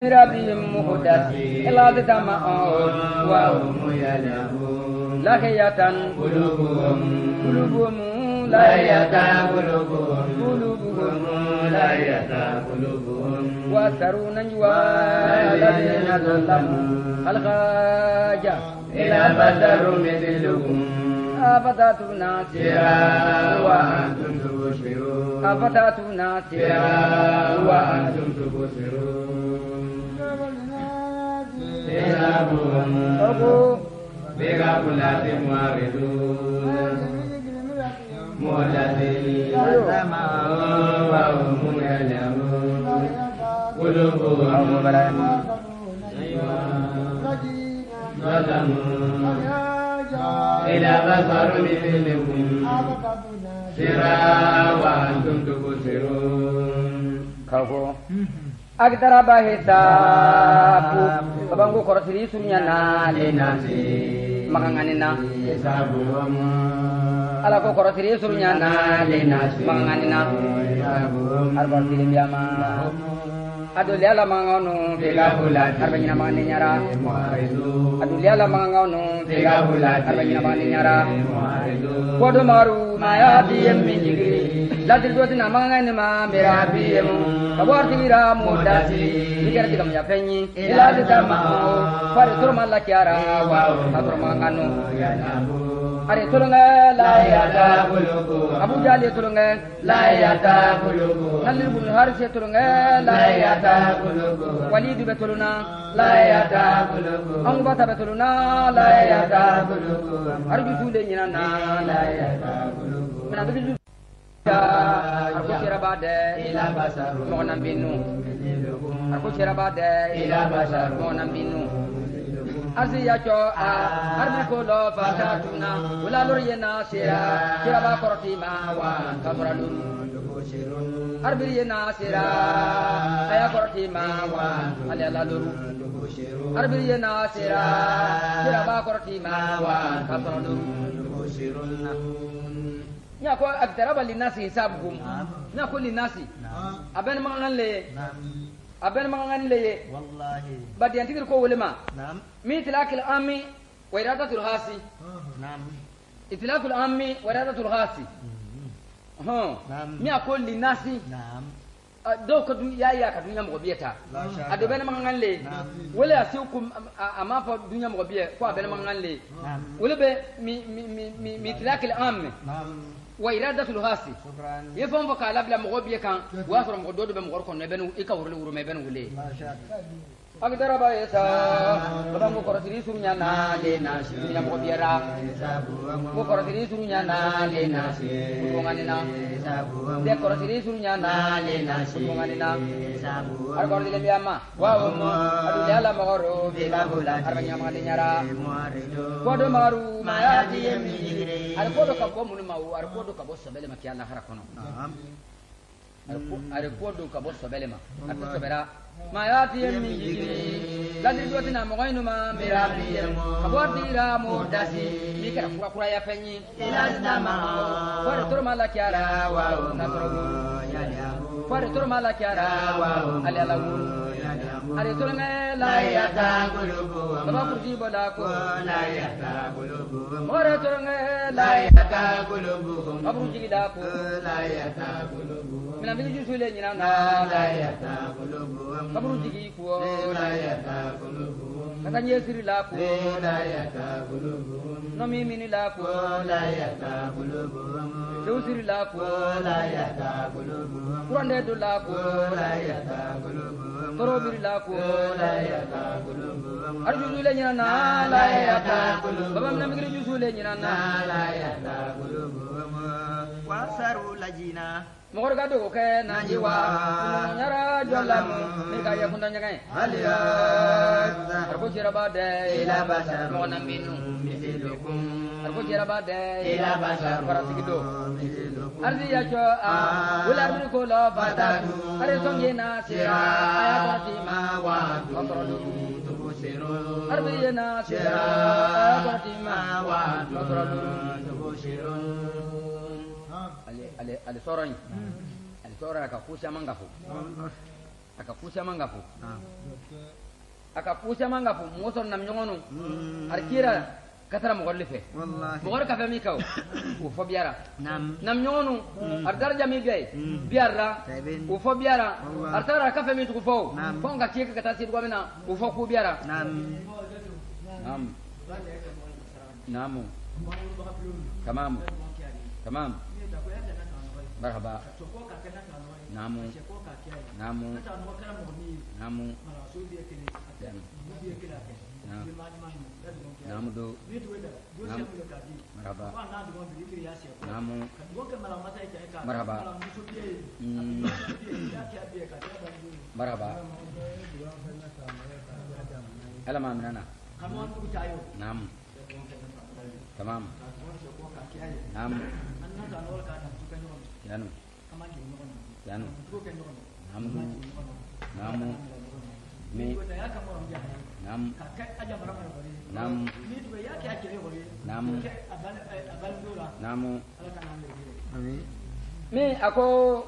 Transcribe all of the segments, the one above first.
ربهم محدث إلا تدمعون وهم يلعبون لاهية قلوبهم لاهية قلوبهم لاهية قلوبهم وأسروا نجوى الذين ظلموا الخاجة إلى بشر مثلكم أفتأتون سرا وأنتم تبصرون أفتأتون سرا وأنتم تبصرون سرابهم بغفلة معرضون مهتدين سمعوا وهم يعلمون قلوبهم ظلموا إلى بصر مثلكم سرا وأنتم تبصرون أقدر بحساب بانغو كرسي سنيانا لناسي مغانينا حسابهم على كو كرسي سنيانا لناسي مغانينا أربع سنين بياما أدولي على مغانو فيغا فلات أربعين مغاني نيارا أدولي على مغانو فيغا فلات أربعين مغاني نيارا كودو مارو ما ياتي من جيري لا تدوتنا مغاني ما مرابي kabar tira mudasi dikira kita menyapenyi ila ditamahu pada turma la kiara wa turma nganu are turunga la yata bulugu abu jali turunga la yata bulugu nalir bun haris turunga la yata bulugu walid betuluna la yata bulugu ang bata betuluna la yata bulugu arju sule nyina la yata bulugu menabi aku kira badai ila basar mau nambinu aku kira badai ila basar mau nambinu Asia coa arbi kolo fatatuna ulalur yena sira kira ba korti mawan kabralun arbi yena sira aya korti mawan alalur arbi yena sira kira ba korti mawan kabralun nya ko aktaraba linasi hisabukum nya ko linasi aben mangan le wallahi badi antigir ko wolema nam mi tilakil ammi wa iradatul hasi nam itlaqul ammi wa iradatul hasi nya ko linasi nam do ko du ya ka dunya mo biyata ado ben mangan le wala asiukum ama fa dunya mo biye ko ben mangan le wala be mi tilakil ammi وإرادة الهاسي يفهم فقال بلا مغبي كان واسر مغدود بمغركم نبنو إكور ورم بنو لي أقدر بايسا بدم كورتري سرنيا نالنا سرنيا مغبيرا كورتري سرنيا نالنا سرنيا ده كورتري سرنيا نالنا سرنيا أركور دي لمياما واو أدو جالا مغرو بيلا بولا أربعين مغنيارا كودو مارو ما ياتي يمي أركودو كابو منو أركودو كابو سبلة ما كيالا هراكونو أركودو كابو سبلة ما أركودو ما ياتي من جيري لا تدوتنا مغينو ما مرابي أبواتي را موداسي ميكرا فورا فورا يفني إلا زدما فورا ترما لا كيارا واو نترغو فورا ترما لا كيارا واو أليالاو أري ترغي لا يتا قلوبو تبا كرجي بلاكو لا يتا قلوبو فورا ترغي لا يتا قلوبو أبرو جيجي داكو لا يتا قلوبو من أبي جسولي نينا لا يتا قلوبو kaburu jigi ko la yata qulubuhum katanya siri la ko la yata qulubuhum no mimini la ko la yata qulubuhum do siri la ko la yata qulubuhum kurande do la ko la yata qulubuhum torobiri la ko la yata qulubuhum arju le nyana la yata qulubuhum babam na migri jusule nyana la yata qulubuhum wasaru lajina mokor gado ko ke nanjiwa nyara jolam mirka ya kundanya kai aliya arko jira bade ila basar mona minu misilukum arko jira bade ila basar parasigido ardi ya cho ular mir ko la fatatu are songe na sira ayati ma wa kontrolu tubusirun ardi na sira ayati ma wa kontrolu tubusirun ale soron ale sora akakusha mangafu aka pusa manga fu moson nam nyongono arkira katara mo golle fe wallahi mo gor ka fe mi kaw o fo biara nam nyongono ar darja mi gay biara o fo biara ar tara ka fe mi tu fo fo nga kike kata si gomina o fo ku biara nam نعم تمام تمام مرحبا نعم نعم نعم نعم دو نعم مرحبا نعم مرحبا مرحبا ألا ما مننا نعم تمام نعم يانو يانو نعم نعم مي نعم نعم نعم نعم مي أكو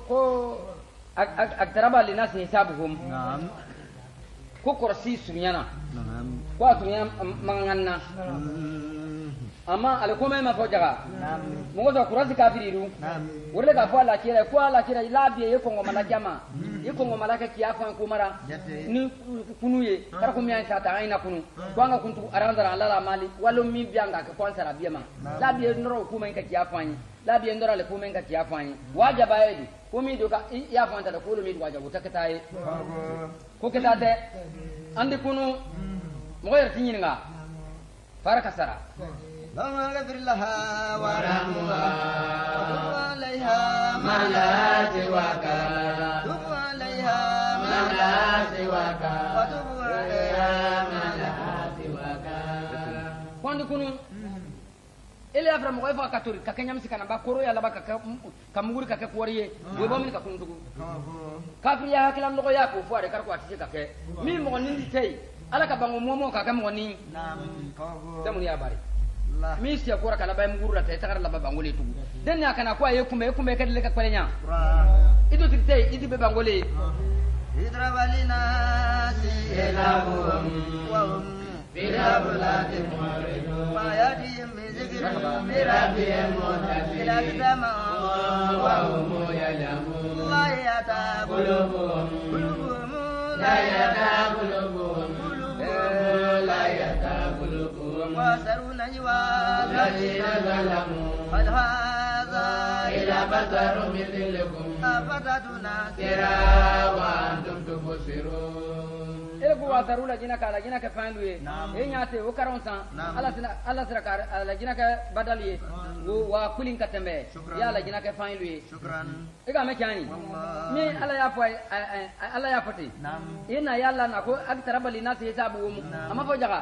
أكتربا لناس حسابهم نعم كو كرسي سنيانا نعم كو سنيانا مغننا amma alkoma ma fojaga mo go kurasi kafiriru wurle ka fo ala kira labiye yeko ngoma la jama yeko ngoma la ka kiafa ko mara ni kunuye kar ko miyan sa ta aina kunu ko anga kuntu aranzara ala mali wallo mi bianga ka konsara biyama labiye ndoro ko men ka kiafa ni labiye ndoro le ko men ka kiafa ni wajaba yedi ko mi do ka ya fanta da ko mi do wajaba takataye ko ketate andi kunu mo yer tinyinga faraka sara اللهم اغفر لها وارحمها وتب عليها ما لا سواك تب عليها ما لا سواك وتب عليها ما لا سواك كون كونو ele afra mo fa katuri ka kenyam sikana ba koro ya laba ka kamuguri ka ke koriye we bo min ka kunu dugu kafri ya hakilam logo ya ko fo are kar ko atise ka ke mi mo nindi tei ala ka bango momo ka mo ni nam ko damu ya bari mi siya kora kala bay mugurra tay takar la bangole tugu den ya kana ko ay kumbe kadle ka kwalenya ido tikte idi be bangole idra walina silahum wa hum bila bulati mu'ridu ma yadihim min zikri rabbihim ila tama wa hum ya'lamun la yataquluhum la yataquluhum la yataquluhum واسروا نجوى الذين ظلموا هل هذا إلا بشر مثلكم أفتتنا سرا وأنتم تبصرون إلكوا واسروا لجنا كفاندوي إيه ناتي وكرونسا الله سركار لجنا كبدالي وكلين كتمبه يا لجنا كفاندوي شكرا إيه ما كاني مي الله يفوي الله يفتي إيه يلا نكو أكثر بالناس يسابهم أما فوجا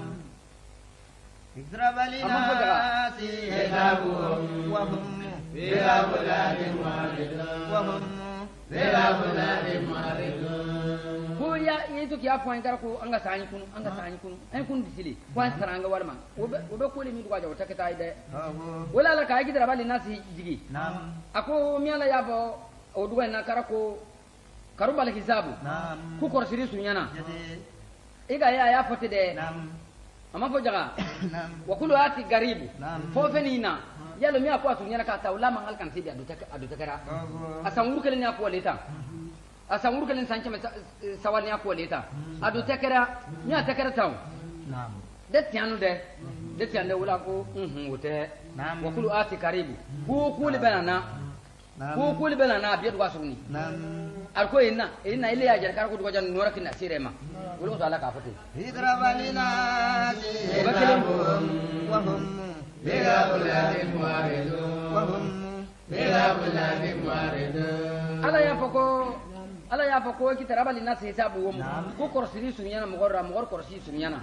اضرب للناس حسابهم وهم بلا بلاد معرضون بلا بلاد معرضون هو يا يدك يا فوين كركو anga sani kunu ay kun disili kwan saranga warma wobe ko le mi duga jaw takata ide wala la kay gidra bali nasi jigi nam ako mi ala yabo o duga na karako karubal hisabu nam ku korsiri sunyana iga ya fote de nam ama fo jaga wa kullu ati garibu fo fenina yalo mi akwa sunyana ka tawla mangal kan sibi adu takara asan wurkelen ya ko leta asan wurkelen sanche sawal ya ko leta adu takara mi takara taw nam de tianu de wala ko wote wa kullu ati karibu ko kuli banana biya duga sugni arko inna ile ya jar kar ko duga jan nora kinna sirema wala ko ala ka fati اضرب للناس حسابهم وهم بلا بلاد معرضون وهم بلا بلاد معرضون ala ya fako ki taraba linnas hisabu wom ko korsiri sunyana mogor korsi sunyana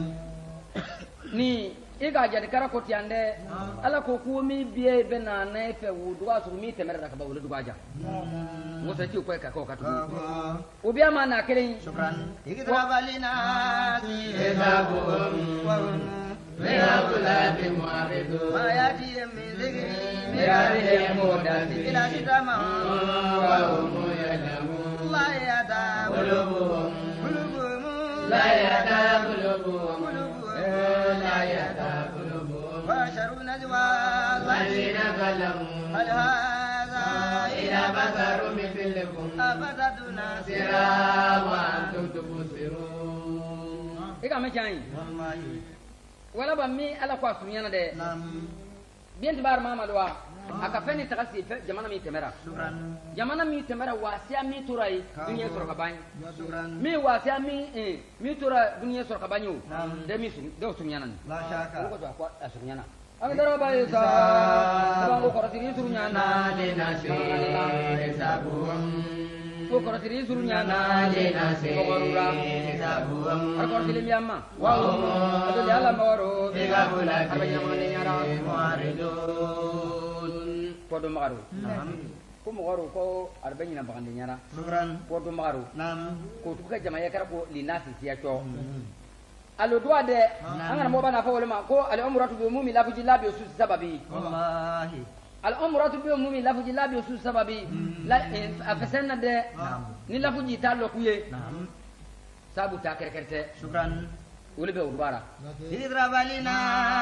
ni iga jadi kara ko tiande ala ko mi biye bena na fe wudu wa mi temere da ka ba wudu baja musa ci ko ka ko ka tu o biya ma na kelen shukran igraba linasi hisabuhum wa hum la bulati mu'ridun ma yati min zikri mirarihim mudati ila sidama wa hum ya'lamun la yata qulubuhum لا يهدى قلوبهم لا يهدى قلوبهم وشر نجوى الذين ظلموا هل هذا إلا بشر مثلكم أفتدنا سرا وأنتم تبصرون إيه كم شيء ولا بمي على قاس ميانا ده بينت بار ما دوا akafeni takasi jamana mi temera jamana mi temera wasia mi turai dunia soro kabany mi wasia mi tura dunia soro kabanyo de mi su de sunyana la shaka ko to akwa sunyana agdara bae sa bango korotiri sunyana de nasi sabuam ko korotiri sunyana de nasi korura sabuam korotiri mi amma wa ado de ala moro be gabula abanya mane nyara muarido podo magaru ko magaru ko arbanya na bagande nyara podo magaru ko tuka jama'a kar ko linasi siya to alo doa de angana mo bana fa wala ko al umratu bi umumi la fuji labi usus sababi wallahi al umratu bi umumi la fuji labi usus sababi la afasana de ni la fuji talo kuye sabu ta kerkerte shukran wala be urbara hidrabalina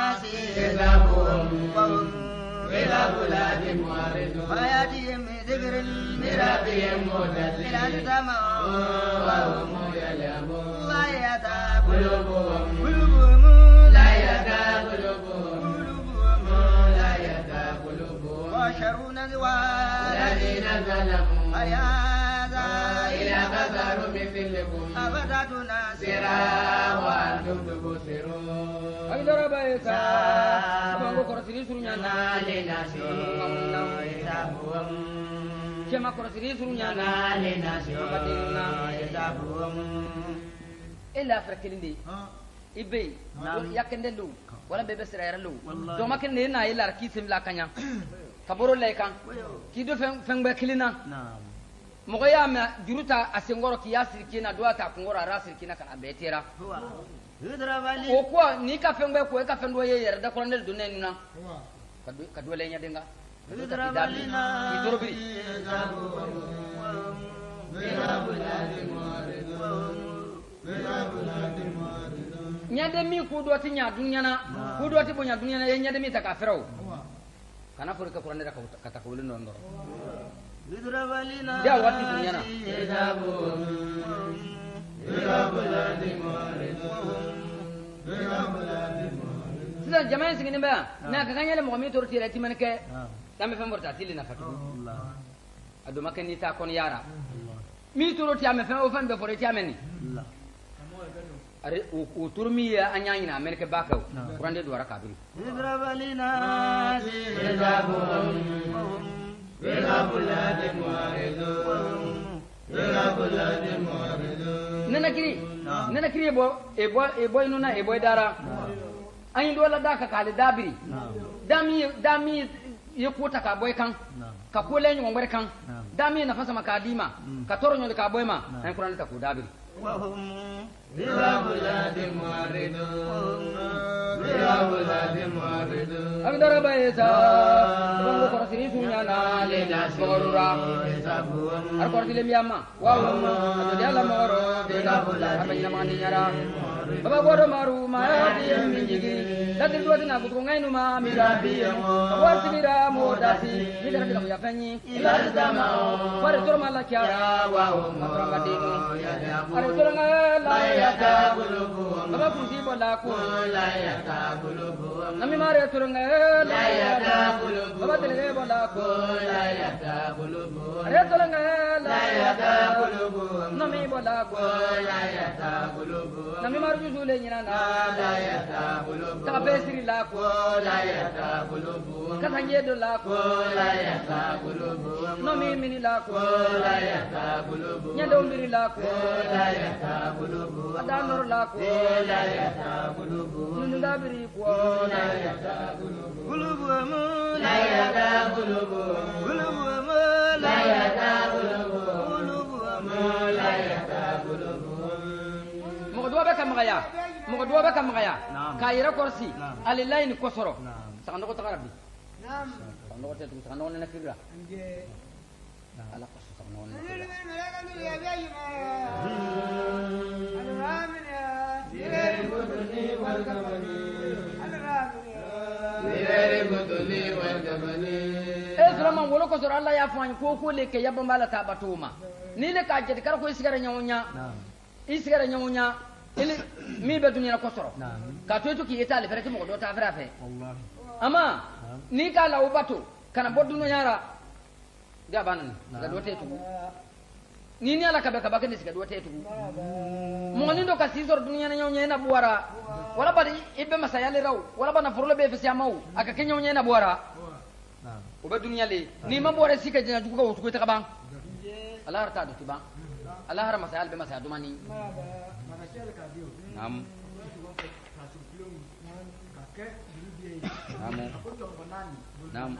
sizabu إلى بلاد موارد ويأتيهم ذكر من ربهم مهتد إلى السماء وهم يلعبون لا يهدى قلوبهم لا يهدى قلوبهم لا يهدى قلوبهم وشر نجوى الذين ظلموا هل هذا إلا بشر مثلكم أفتدنا سرا وأنتم تبصرون أقدر بيتا bango korosiri surunya na le nasi sabuam kema korosiri surunya na le nasi badirna sabuam ila frakilindi ibe yakende lu wala bebe sirayra lu do makende na ila kisim la kanya kaboro le kan ki do fengbe kilina mogo ya ma juruta asengoro ki yasir kina do ata kungoro rasir kina kana betera o kwa ni ka fengbe ko ka fendo ye yer da kolonel dunne nuna ka do le nya denga idorobi nya de mi ku do ti nya dunya na ku do ti bonya dunya na ye nya de mi ta ka fero kana furi ka kolonel ka ta ko le no ndoro dia wati dunya na sisan jamain sigini ba na ka ganyale mo mi torti reti manke dame fam borta tili na fatu ado makani ta kon yara mi torti ame fam o fam be foreti ameni are o turmi ya anyanyi na amerika bakaw kurande do raka biri idrabalina nana kiri ebo inuna ebo dara anyi dola da ka kale dabiri dami ye kota ka boy kan ka ko lenyi ngombre kan dami na fasa makadima ka toro nyo ka boy ma an kuran ta ko dabiri agdara baisa bango korosiri sunya na le nasorura ar kortile miyama wow ado ala moro de gabula abanya mani nyara baba godo maru ma di minjigi dadil do dina butu ngainu ma mirabi awar sibira modasi midara bila ya fanyi ila dama war turma la kya wow matrabadinu ar turanga la ya ta bulubu baba kunti bola ko la ya ta bulubu nami mare turanga la ya ta bulubu baba tele bola ko la ya ta bulubu are turanga la ya ta bulubu nami bola ko la ya ta bulubu nami maru jule nyina na la ya ta bulubu ka besiri la ko la ya ta bulubu ka tanje do la ko la ya ta bulubu nami mini la ko la ya ta bulubu nyando mbiri la ko la ya ta bulubu adanor la ko la ya ta bulubu nunda biri ko la ya ta bulubu bulubu mo la ya ta bulubu bulubu mo la ya ta bulubu bulubu mo la ya ta bulubu mo do ba kam gaya mo do ba kam gaya kayira korsi alillahi kosoro sakando ko takarabi nam sakando ko tetu sakando na nakira ala ko sakando na nakira البطل والجبل سلام ولا كسر الله يا فان كوكو لك يا بمالا تابتوما نيلك أجد كاركو يسكر نيونيا يسكر نيونيا إلي مي بدنيا كسر كاتوتو كي يتالي فرتي مقدو تافرافه أما نيكا لا وباتو كان بدونو يارا جابان غدوتيتو nini ala kabeka bakende sikadwote tu moni ndo kasizor dunia na nyonya na buara wala badi ibe masayale raw wala bana furule be fesi amau aka kenyonya na buara uba dunia le ni mambo re sika jina jukuka utukuita kabang ala harta du tibang ala har masayal be masayal dumani nam nam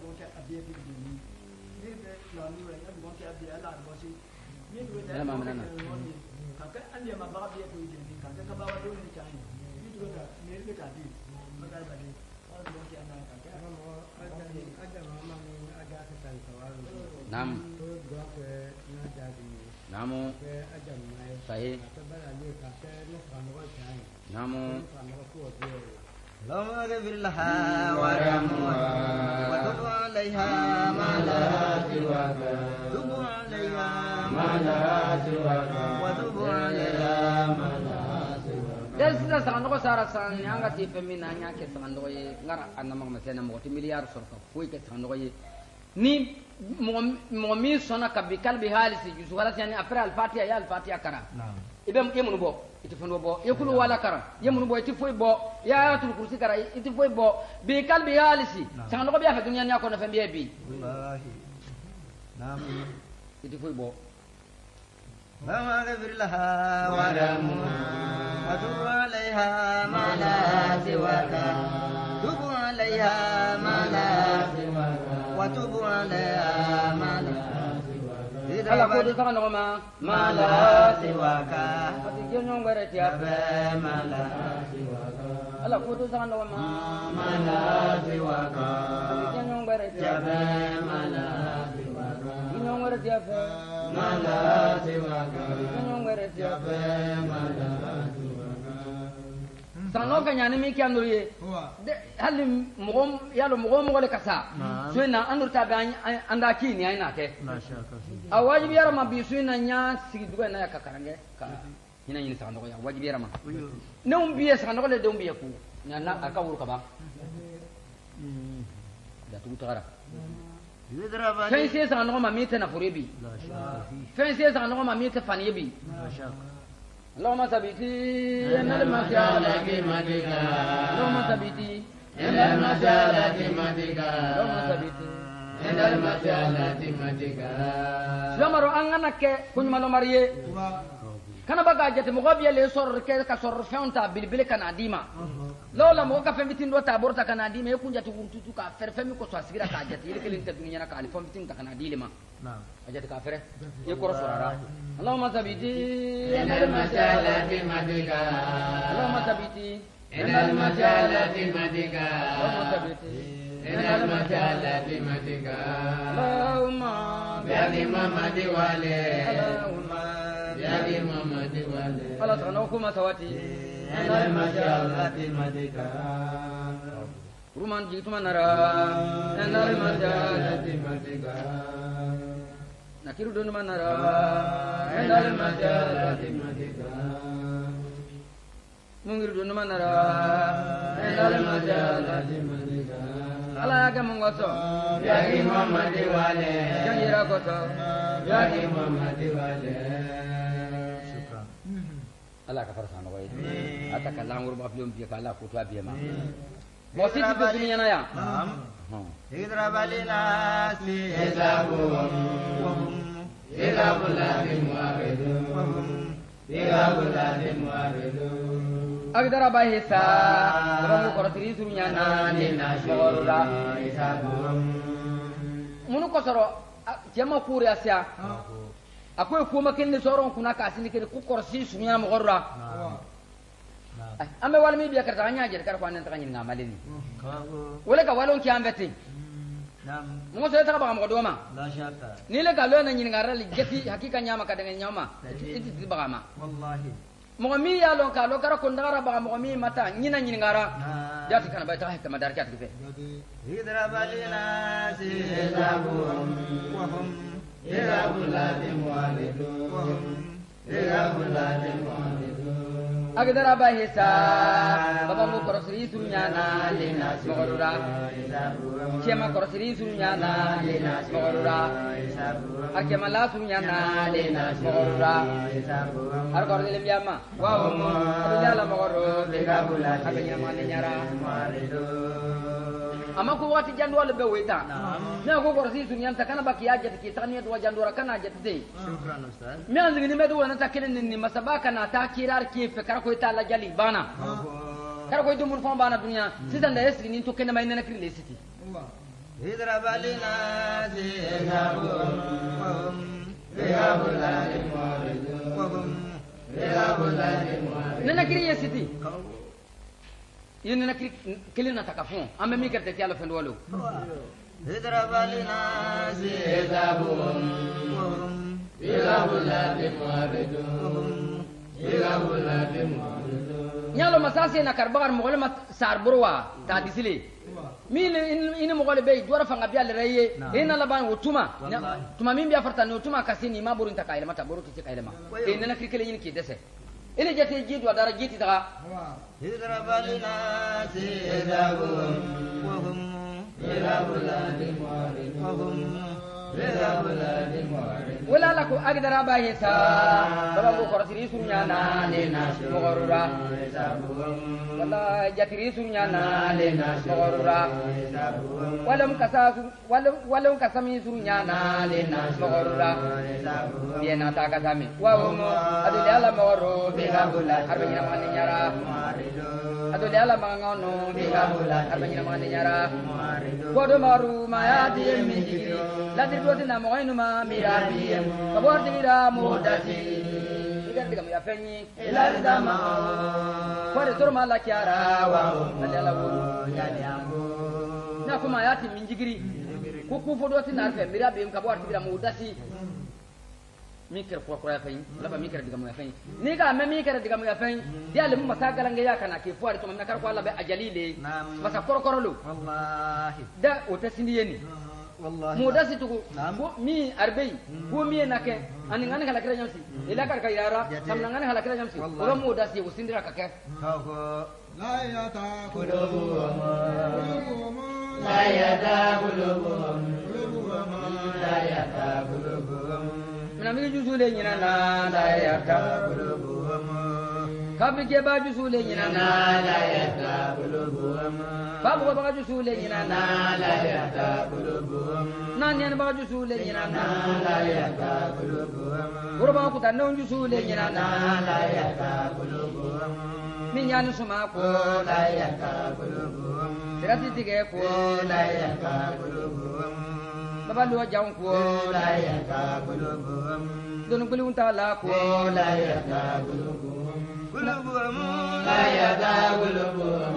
Ela mama nana. Kakak anda mabak dia tu jadi kakak kabawa tu ni cahaya. Itu juga ni lebih tadi. Makai balik. Orang tu mungkin anak kakak. Ada mama ni ada kesan soal. Nam. Gua ke nak jadi. Namu. Ke ada mai. Saya. Sebab ada kakak nak ramai cahaya. Namu. Ramai kuat dia. اللهم اغفر لها وارحمها وتب عليها ما لا سواك تب عليها ما لا سواك وتب عليها ما لا سواك Desda sango sara san nyanga ti femina nyake sango ye ngara anama masena mo ti miliar sorka foi ke sango ye ni mo mi sona kabikal bi halisi yusu wala yani après al fatiha ya al fatiha kara ibem yemunu bo iti fondo bo yakulu wala kara yemunu bo iti foi bo ya tul kursi kara iti foi bo bi kalbi halisi sango bi afa dunya nyako na fembe bi wallahi nam iti foi bo اللهم اغفر لها وارحمها وتب عليها ما لا سواك تب عليها ما لا سواك وتب عليها ما لا سواك ala ko do sango ما لا سواك ati jonyo ngare ti afa ما لا سواك ala ko do sango ما لا سواك ati jonyo ngare ti afa ما لا سواك jonyo ngare ti afa ما لا سواك jonyo ngare ti afa ما لا سواك sango ka nyani mi kyan ye de hali mugom yalo mugom le kasa suina anurta ba anda kini aina ke awajibi yara ma bi suina nya sigi duga na kakarange ka hina yin sango ya wajibi yara ma ne umbiye sango le de umbiye ku nya na aka wuru ka ba da tu tara fen se sango ma mi ta na furebi fen se sango ma mi ta faniyebi اللهم ثبتي ان المسالك مدك اللهم ثبتي ان المسالك مدك اللهم ثبتي ان المسالك مدك سمر انك كن مالو مريه kana baga jate mo gobiya le sor ke ka sor feunta bilbil kana dima lola mo ka fembitin do ta borta kana dima e kunja tu kuntu ka fer femi ko so asigira ka jate ile kelin ta dunya na ka alifon bitin ta kana dilima na'am ajate ka fere e ko sorara allahumma sabiti inal masalati madika allahumma sabiti inal masalati madika allahumma sabiti inal masalati madika allahumma bi ali mamadi wale allahumma يا محمد والي خلاص غنوكم سواتي أنا المجالات مدكا رومان جيتما نرى أنا المجالات مدكا نكيرو دون ما نرى أنا المجالات مدكا مونغيرو دون ما نرى أنا المجالات مدكا على يا مونغوسو يا محمد والي جانيرا كوسو يا محمد والي Allah ka farsa na wai ata kallan gurba filum biya kala ko to biya ma mo si ti dunya na ya idra balina si hisabuhum ila buladin mu'ridun ila buladin mu'ridun agdara ba hisa ramu ko tiri dunya na ni na shorura hisabuhum munu ko soro jama kuri asya akoy kuma kinni soron kuna ka asini kene ku korsi sunya mo gorra ambe wal mi biya karta nya jer kar ko anen ta nyin ngamalini wala ka walon ki ambeti mo so ta ba mo do ma la shaka ni le ka lo na nyin ngara li jeti hakika nyama ka dengan nyama iti ti ba ma wallahi mo mi ya lon ka lo kara ko ndara ba mo mi mata nyina nyin ngara جاتي كان بيتها كما داركات كيف اضرب للناس حسابهم وهم إلى بلاد والدون وهم إلى بلاد والدون أقدر أباهسا بابا مو كرسري سرنيانا لناس مغرورا كما كرسري سرنيانا لناس مغرورا أكما لا سرنيانا لناس مغرورا أركور دلم ياما وهم أبدا مغرور بكابولا أبدا ما نيارا أما كو وقت جندول بويتا نأكو كرسي سرنيان تكنا بكيا جت كي تانية دوا جندورا كنا جت دي شكرا أستاذ مين عندك نمدو أنا تكلم إني مسابقة تاكيرار كيف كراكوي تالا جالي بانا كراكوي دمر فان بانا الدنيا سيدنا ليس لين تو كنا ما يننا كري ليستي اضرب للناس حسابهم وهم إلى بلاد والدون وهم إلى بلاد والدون ننا كري ليستي يننا كري كلنا تكافون أما مين كرت تيالا فندولو اضرب للناس حسابهم وهم إلى بلاد والدون إلى بلاد والدون يالو مساسي نكربار مغلمة ساربروا تاديسلي مين إن مغلب بيت دورا فنغبيا لريه إن لبان وتوما توما مين بيافرتاني وتوما كاسيني ما بورين تكايل ما تبورو تكايل ما إننا كريكلي ينكي دسه إلي جاتي جيد ودارا جيتي تغا اضرب للناس حسابهم وهم إلى بلاد وهم إلى بلاد ولا لكو أقدر أباهسا بابا بو كرسري سرنيانا لناس مغرورا ولا جاتري سرنيانا لناس مغرورا ولم كسامي سرنيانا لناس مغرورا بينا تاكا سامي وهم أدولي على مغرو بيغابولا أربعين مغاني نيارا أدولي على مغانو بيغابولا أربعين مغاني نيارا بودو مارو ما ياتي يميجي لا تدوتنا مغينو ما ميرابي كبور تيرا موداسي إذا تيجي يا فني إلى الدماء فوري تور مالا كيارا واو مالا لا وورو ياليامو ناكو ما ياتي من جيجري كوكو فودوتي نارفه ميرابي كبور تيرا موداسي ميكر كوكو يا فني لا ميكر ديغامو يا فني نيغا ما ميكر ديغامو يا فني ديال مو مساغالانغا يا كانا كي فوري تو منا كاركو الله بي اجاليلي بس كوركورلو والله دا وتسنيني والله موداسي تكو مي أربعي هو مي ناكه أنا غني خلا كلا جامسي إلا كار كيارا سامنا غني خلا كلا جامسي ورا موداسي وسندرا كake لا يتقلبهم لا يتقلبهم لا يتقلبهم من أمي جوزولي ينانا لا يتقلبهم كابي كبا جوزولي ينانا لا يتقلبهم بابو بابا جوزولي ينانا لا يتقلبهم ناني أنا بابا جوزولي ينانا لا يتقلبهم وربا كوتا نون جوزولي ينانا لا يتقلبهم من يانو سماكو لا يتقلبهم تراتي تيجيكو لا يتقلبهم بابا لو جاونكو لا يتقلبهم دون كلون تالاكو لا يتقلبهم قلوبهم لا يتقلبهم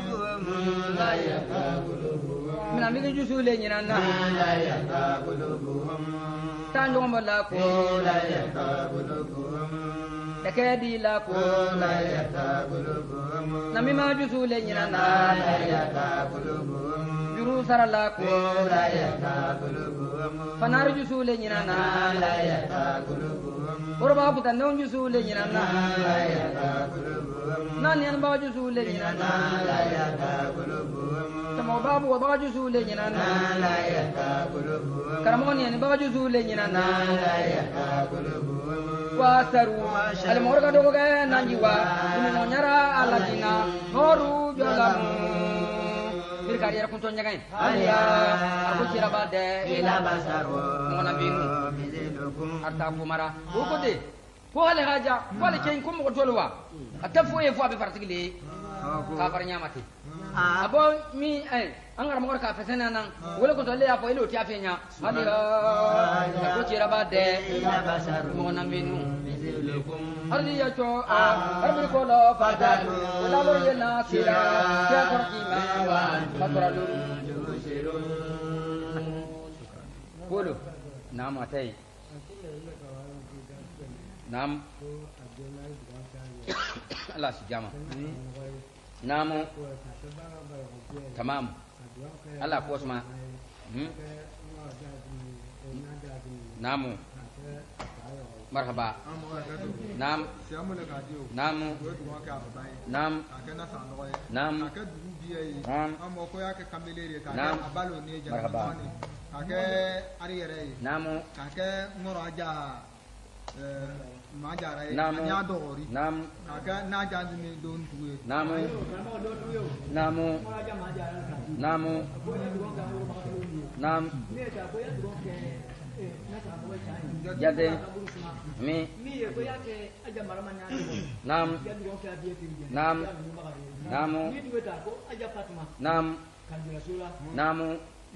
لا يتقلبهم من أمي جوزولي ينانا لا يتقلبهم تانجو ملاكو لا يتقلبهم دكادي لاكو لا يتقلبهم نمي ما جوزولي ينانا لا يتقلبهم جرو سارا لاكو لا يتقلبهم فنار جوزولي ينانا لا يتقلبهم وربا كوتا نون جوزولي ينانا لا يتقلبهم ناني أنا بابا جوزولي ينانا لا يتقلبهم تمو بابو بابا جوزولي ينانا لا يتقلبهم كرموني أنا بابا جوزولي ينانا لا يتقلبهم واسرو المورغا دوغا نانجيوا من نيرا على جينا نورو جولامو mirkari yara kunto nyagain Alia aku kira bade ila basaro mona binu bizilukum arta fumara ko de ko hale haja ko le ken ko mo tolwa atafu e fo be fartigli ka far nyamati abo mi angara mo ka fesena nan wala ko tolle ya fo ilo ti afenya alia aku kira bade ila basaro mona binu bizilukum ardi ya cho arbi ko lo fatalu wala lo yena sira ya ko ki ma wa fatralu Polo, nam atai. Nam. Allah si jama. namu tamam Allah ko sama namu marhaba nam nam nam nam nam marhaba namu namu nam namu namu namu nam jadi mi nam nam namu nam namu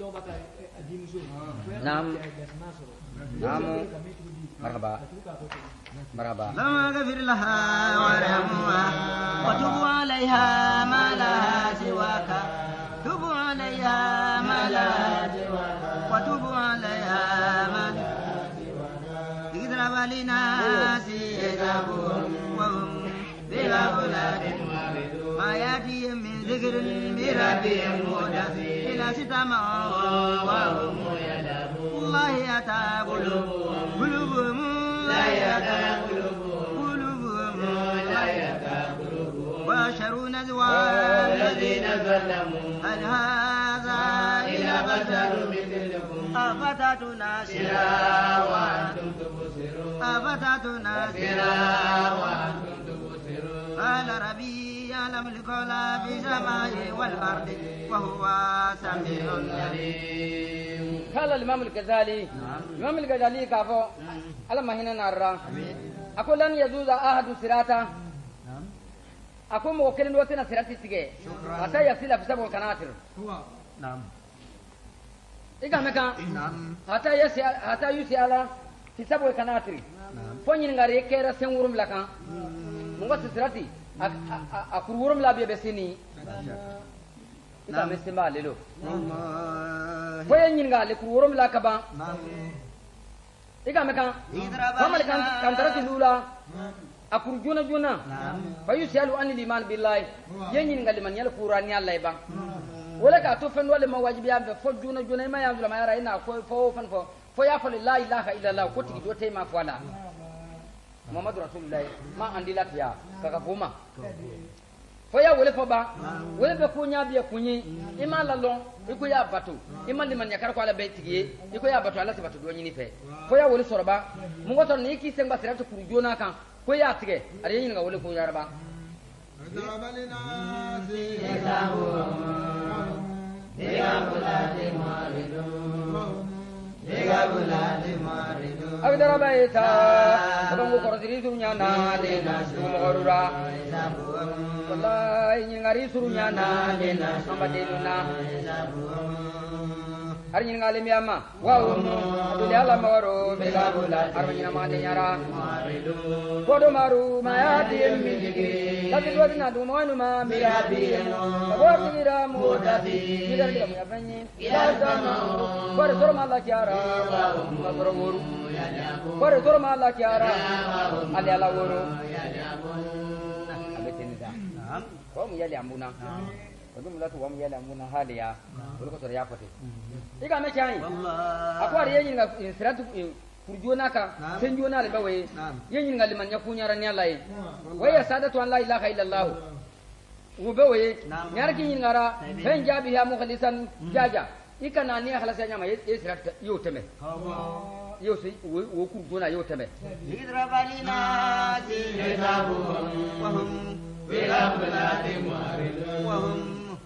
nam namu marhaba marhaba lama ghafir laha warhamha wa tub 'alayha ma la siwaka tub 'alayha ma la siwaka wa tub 'alayha ma la اضرب للناس حسابهم وهم بغفلة ما يأتيهم من ذكر بربهم محدث إلا استمعوا وهم يلعبون الله أتى قلوبهم لا يأتى قلوبهم لا يأتى ويشرون أزواج الذين ظلموا هل هذا إلا بشر مثلكم أفتأتون سرا وأنتم تبصرون أفتأتون سرا وأنتم تبصرون قال ربي يعلم القول في السماء والأرض وهو سميع عليم. قال الإمام الغزالي الإمام الغزالي كافو على ما هنا نرى أقول لن يجوز أحد صراطه أقول موكلين وتنا صراطي تيجي حتى يصل في سبع القناطر نعم إيجا مكان حتى يسأل في سبع القناطر فنين غاري كيرا سنورم لكان مغت صراطي أكورم لا بيبسيني إيجا مسمى للو فنين غاري كورم لا كبا إيجا مكان فمن كان ترى لولا أكور جونا جونا فيسألوا عن الإيمان بالله ينين قال من يلقوراني الله يبان ولا كاتوفن ولا ما واجب يام فجونا جونا ما يام ما يرى هنا فو يفعل لا إله إلا الله كتير جوتي ما فعلا محمد رسول الله ما عندي لا تيا كافوما فيا ولا فبا ولا بكونيا بيكوني إما لالون يكون يا باتو إما لمن يكارك على بيتي يكون يا باتو على سباتو دوني نفه فيا ولا صربا مغتر نيكي سنبا سرعة كروجونا كان فيا تيجي أريين نقول لكم يا ربا أقدر بيتا أبغى كرسي سرنيا نادينا سمعورا والله ينعري سرنيا نادينا سمعتينا أرجين قال لي أما واو أدولي على مورو بلا بولا أرجين ما تيارا كودو مارو ما يأتي من ذكري لكن وزنا دومانو ما ميابي أبوات كيرا موداسي كيرا كيرا ميابني إلى السماء فرسور ما الله كيارا فرسور ورو فرسور ما الله كيارا علي الله ورو أبتني دا كم يلي أمونا Untuk mula tu, kami yalah muna halia, boleh kau teriak putih. Ika macam ni. Aku hari ini ngah seratu kurjuana ka, senjuana le bawa. Ini ngah liman nyakunya rania lain. Waya sada tuan la ilaha illallah. Ubawa. Nyar kini ngara, penjabi hamu khalisan jaja. Ika nani khalasnya mah serat yo teme. Yo si, wo kurjuana yo teme. Hidrabalina si hidrabum, wahum bilabulati muaridun, wahum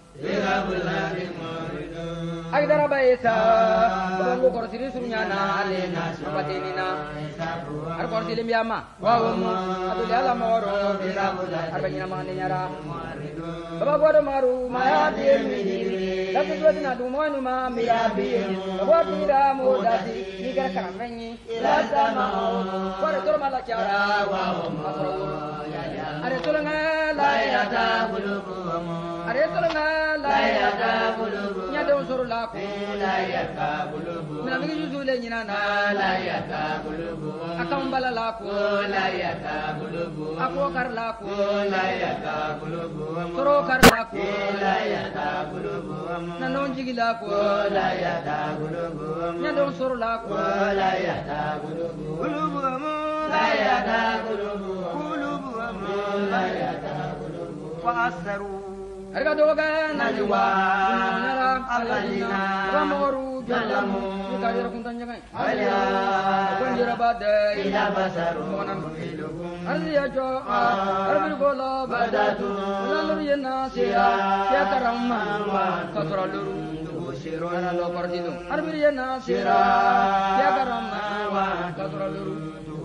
Agdara baisa, baru korsi suruhnya nalena, sepatinina. Ar korsi lembiama, wow, atu dia lama orang, arbanya nama nyara. Bapa gua maru, maya dia tapi dua tina dua numa mirabi, bapa tidak mudasi, nikah karangi, rasa mau, baru tur malah cara, wow, ada tulengan lain ada bulu أريتلنا لا يتقلب يدعو سر لاكو لا يتقلب من أمي جزول لنا لا يتقلب أكم بلا لاكو لا يتقلب أكو كر لاكو لا يتقلب سرو كر لاكو لا يتقلب ننون جيجي لاكو لا يتقلب يدعو سر لاكو لا يتقلب قلوبهم لا يتقلب قلوبهم لا يتقلب وأثروا أرجع دوغا نجوا نرى أبلنا رامورو جلمو كاير كنتن جاي أيا كنجر بدر إلى بصر أرجع جو أربي كولا بداتو ولالوري ناسيا يا كرام كثرالورو أنا لو كرديدو أربي ناسيا يا كرام كثرالورو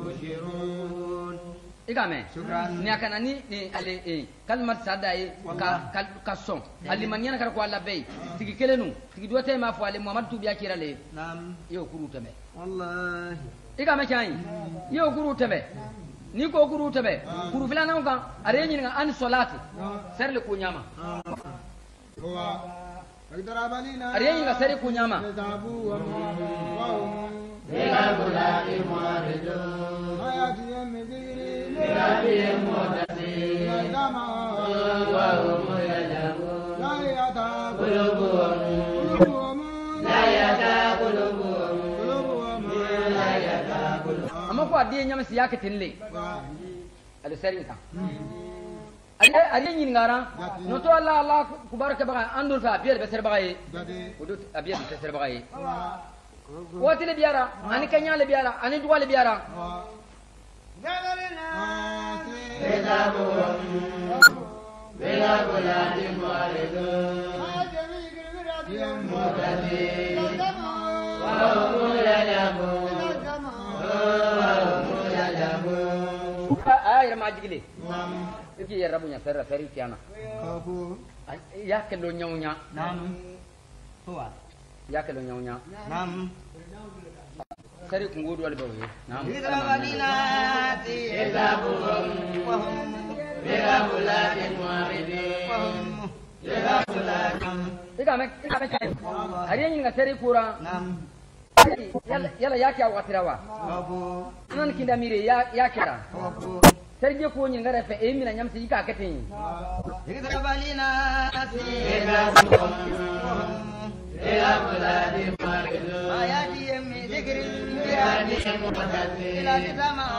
igame ni akana ni ale kalmat sadaye ka son ali manyana kar ko alla bay tigi kelenu tigi dote ma fo ale muhammad tubiya kirale nam yo kuru tebe wallahi igame kay yo kuru tebe ni ko kuru tebe kuru filana kan are nyi nga an salati serle ko nyama are nyi nga serle ko nyama amma ko adiye nyama siya ketinle ali serin kan ari nyin ngara no to Allah kubaraka baga andul fa biel beser baga yi udut abiel beser baga yi wati le biara ani kanya le biara ani duwa le biara ay ma jigile iki ya rabunya serra seri kiana ya kelo nyawnya nam tuwa ya kelo nyawnya nam seri kungudu wal bawi nam Idrabalinati izabuhum wahum birabulatin mu'ridin birabulatin igame kay ari nyin nga seri kura nam yala yake awatirawa abu nan kinda mire ya kira abu serje ko nyin ngara fe e mina nyamsi ika ketin Idrabalinati izabuhum birabulatin mu'ridin ayatihim min dhikrin bi'adihim ila sama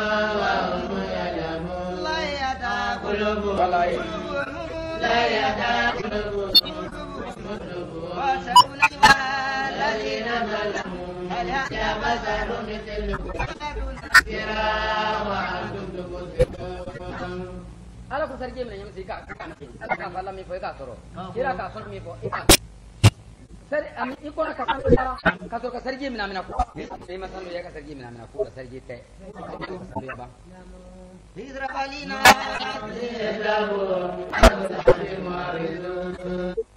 la yataqulubu la yataqulubu وَسَأُولَ الَّذِينَ ظَلَمُوا هَلْ يَا بَشَرٌ مِثْلُكُمْ يَرَى وَأَنْتُمْ تُبْصِرُونَ ala ko serje mina nyamsi ika ala ka falla mi fo ika soro kira ka son mi fo ika ser am iko na ka kan ka so ka serje mina mina ko e masando ya ka serje mina mina ko serje te ya ba Idrabalina idrabu